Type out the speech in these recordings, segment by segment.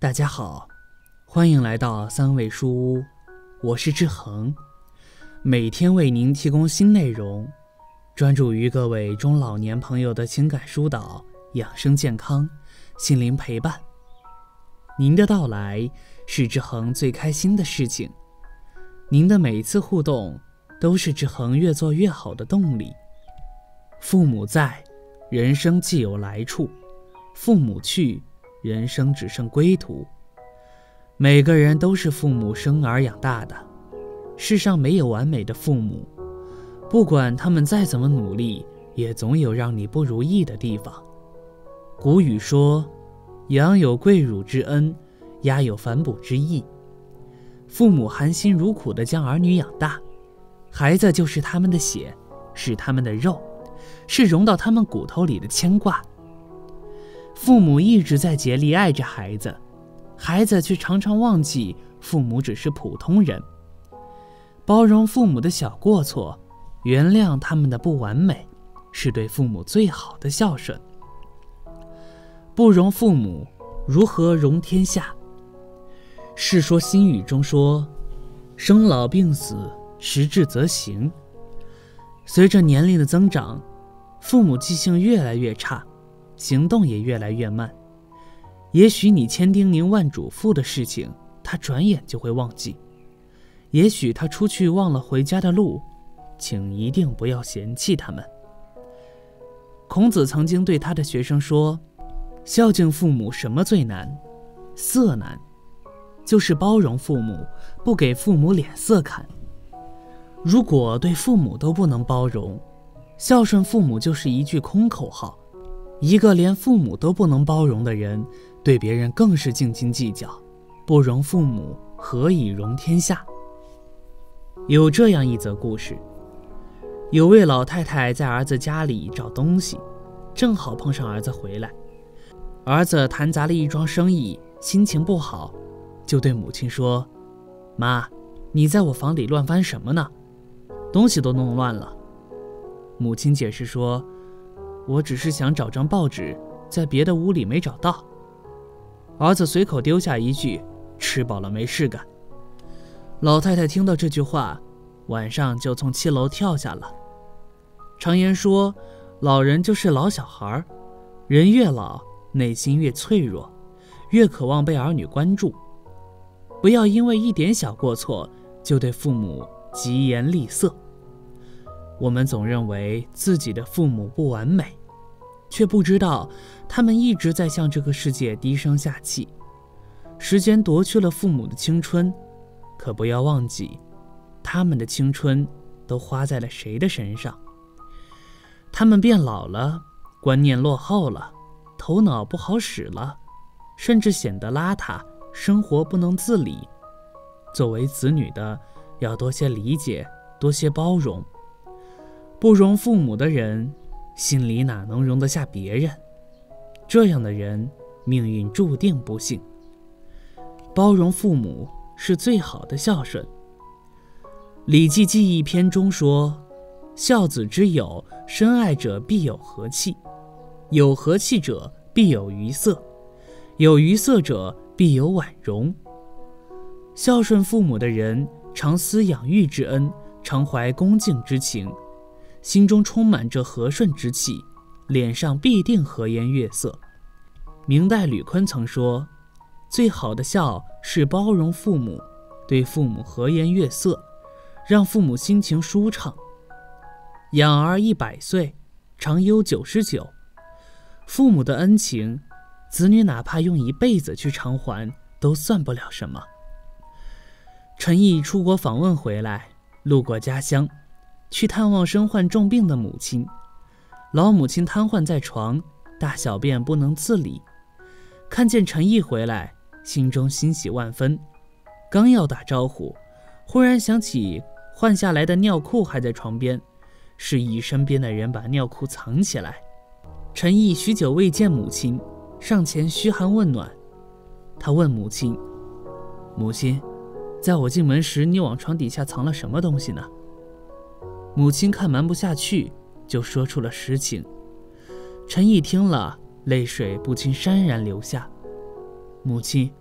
大家好，欢迎来到三味书屋，我是志恒，每天为您提供新内容，专注于各位中老年朋友的情感疏导、养生健康、心灵陪伴。您的到来是志恒最开心的事情，您的每一次互动都是志恒越做越好的动力。父母在，人生既有来处；父母去，人生只剩归途。每个人都是父母生而养大的，世上没有完美的父母，不管他们再怎么努力，也总有让你不如意的地方。古语说，羊有跪乳之恩，鸦有反哺之意。父母含辛茹苦地将儿女养大，孩子就是他们的血，是他们的肉，是融到他们骨头里的牵挂。父母一直在竭力爱着孩子，孩子却常常忘记父母只是普通人。包容父母的小过错，原谅他们的不完美，是对父母最好的孝顺。不容父母，如何容天下？《世说新语》中说，生老病死，时至则行。随着年龄的增长，父母记性越来越差，行动也越来越慢。也许你千叮咛万嘱咐的事情，他转眼就会忘记。也许他出去忘了回家的路，请一定不要嫌弃他们。孔子曾经对他的学生说，孝敬父母什么最难？色难，就是包容父母，不给父母脸色看。如果对父母都不能包容，孝顺父母就是一句空口号。一个连父母都不能包容的人，对别人更是斤斤计较。不容父母，何以容天下？有这样一则故事，有位老太太在儿子家里找东西，正好碰上儿子回来。儿子谈砸了一桩生意，心情不好，就对母亲说，妈，你在我房里乱翻什么呢？东西都弄乱了。母亲解释说，我只是想找张报纸，在别的屋里没找到。儿子随口丢下一句，吃饱了没事干。老太太听到这句话，晚上就从7楼跳下了。常言说，老人就是老小孩，人越老，内心越脆弱，越渴望被儿女关注。不要因为一点小过错，就对父母疾言厉色。我们总认为自己的父母不完美，却不知道他们一直在向这个世界低声下气。时间夺去了父母的青春，可不要忘记，他们的青春都花在了谁的身上？他们变老了，观念落后了，头脑不好使了，甚至显得邋遢，生活不能自理。作为子女的，要多些理解，多些包容。不容父母的人，心里哪能容得下别人？这样的人，命运注定不幸。包容父母是最好的孝顺。《礼记·记忆篇》中说，孝子之友，深爱者必有和气，有和气者必有愉色，有愉色者必有婉容。孝顺父母的人，常思养育之恩，常怀恭敬之情，心中充满着和顺之气，脸上必定和颜悦色。明代吕坤曾说，最好的孝是包容父母，对父母和颜悦色，让父母心情舒畅。养儿100岁，长忧99。父母的恩情，子女哪怕用一辈子去偿还，都算不了什么。陈毅出国访问回来，路过家乡，去探望身患重病的母亲。老母亲瘫痪在床，大小便不能自理。看见陈毅回来，心中欣喜万分，刚要打招呼，忽然想起换下来的尿裤还在床边，示意身边的人把尿裤藏起来。陈毅许久未见母亲，上前嘘寒问暖。他问母亲，母亲，在我进门时，你往床底下藏了什么东西呢？母亲看瞒不下去，就说出了实情。陈毅听了，泪水不禁潸然流下。母亲，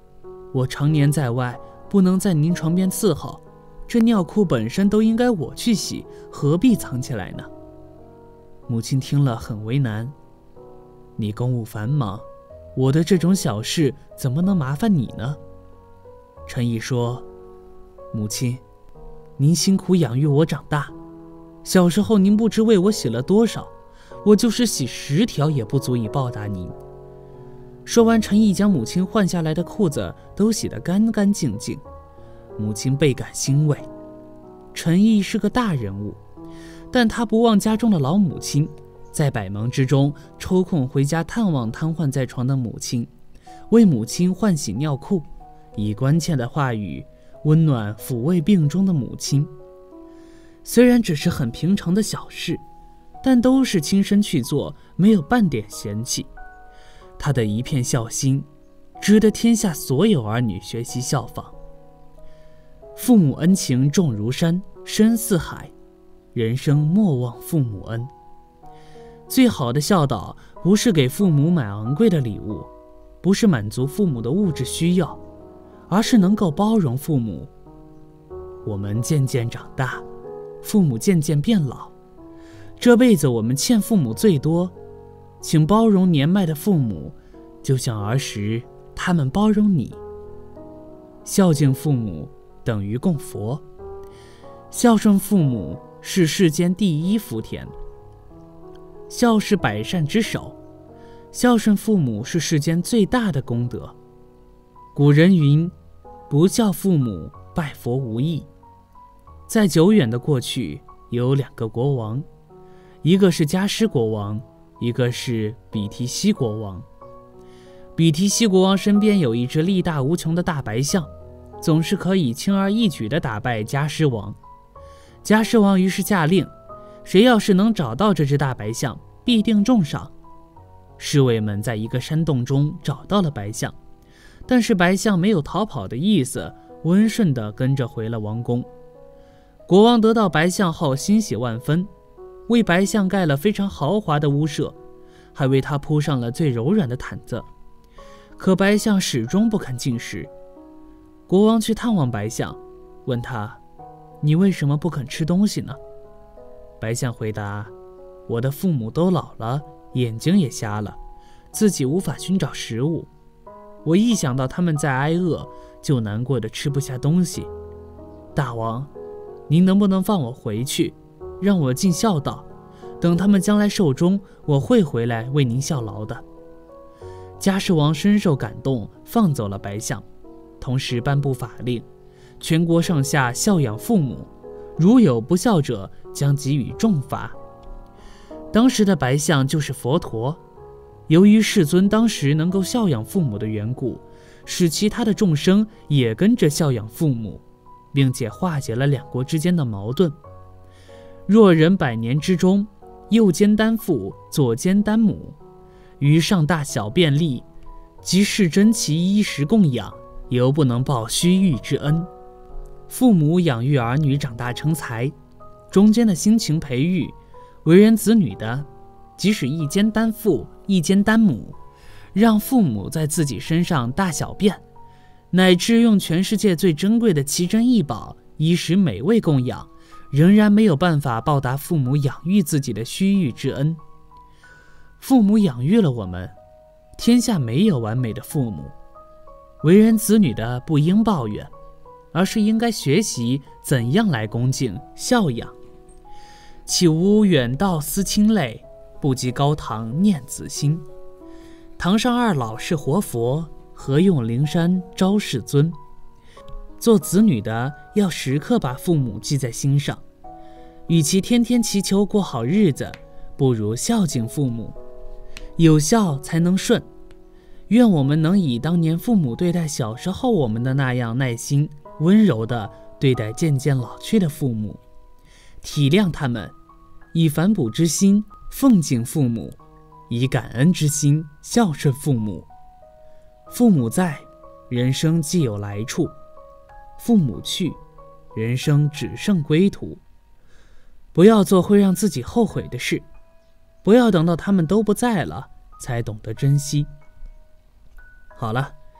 我常年在外，不能在您床边伺候，这尿裤本身都应该我去洗，何必藏起来呢？母亲听了很为难。你公务繁忙，我的这种小事怎么能麻烦你呢？陈毅说，母亲，您辛苦养育我长大，小时候您不知为我洗了多少，我就是洗10条也不足以报答您。说完，陈毅将母亲换下来的裤子都洗得干干净净，母亲倍感欣慰。陈毅是个大人物，但他不忘家中的老母亲，在百忙之中抽空回家探望瘫痪在床的母亲，为母亲换洗尿裤，以关切的话语温暖抚慰病中的母亲。虽然只是很平常的小事，但都是亲身去做，没有半点嫌弃。他的一片孝心，值得天下所有儿女学习效仿。父母恩情重如山，深似海，人生莫忘父母恩。最好的孝道，不是给父母买昂贵的礼物，不是满足父母的物质需要，而是能够包容父母。我们渐渐长大，父母渐渐变老，这辈子我们欠父母最多，请包容年迈的父母，就像儿时他们包容你。孝敬父母等于供佛，孝顺父母是世间第一福田。孝是百善之首，孝顺父母是世间最大的功德。古人云，不孝父母，拜佛无益。在久远的过去，有2个国王，一个是迦湿国王，一个是比提西国王。比提西国王身边有一只力大无穷的大白象，总是可以轻而易举地打败迦湿王。迦湿王于是下令，谁要是能找到这只大白象，必定重赏。侍卫们在一个山洞中找到了白象，但是白象没有逃跑的意思，温顺地跟着回了王宫。国王得到白象后欣喜万分，为白象盖了非常豪华的屋舍，还为它铺上了最柔软的毯子。可白象始终不肯进食。国王去探望白象，问他，你为什么不肯吃东西呢？白象回答，我的父母都老了，眼睛也瞎了，自己无法寻找食物，我一想到他们在挨饿，就难过的吃不下东西。大王，您能不能放我回去，让我尽孝道，等他们将来寿终，我会回来为您效劳的。迦湿王深受感动，放走了白象，同时颁布法令，全国上下孝养父母，如有不孝者，将给予重罚。当时的白象就是佛陀，由于世尊当时能够孝养父母的缘故，使其他的众生也跟着孝养父母，并且化解了2国之间的矛盾。若人100年之中，右肩担父，左肩担母，于上大小便利，即世珍其衣食供养，犹不能报须臾之恩。父母养育儿女长大成才，中间的心情培育，为人子女的，即使一肩担父，一肩担母，让父母在自己身上大小便，乃至用全世界最珍贵的奇珍异宝，衣食美味供养，仍然没有办法报答父母养育自己的须臾之恩。父母养育了我们，天下没有完美的父母，为人子女的不应抱怨，而是应该学习怎样来恭敬孝养。岂无远道思亲泪，不及高堂念子心。堂上2老是活佛，何用灵山招世尊。做子女的要时刻把父母记在心上，与其天天祈求过好日子，不如孝敬父母。有孝才能顺，愿我们能以当年父母对待小时候我们的那样耐心温柔地对待渐渐老去的父母，体谅他们，以反哺之心奉敬父母，以感恩之心孝顺父母。父母在，人生既有来处；父母去，人生只剩归途。不要做会让自己后悔的事，不要等到他们都不在了才懂得珍惜。好了，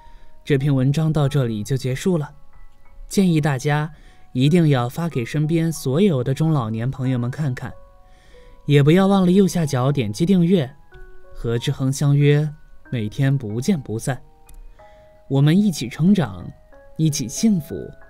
这篇文章到这里就结束了，建议大家一定要发给身边所有的中老年朋友们看看，也不要忘了右下角点击订阅，和志恒相约，每天不见不散。我们一起成长，一起幸福。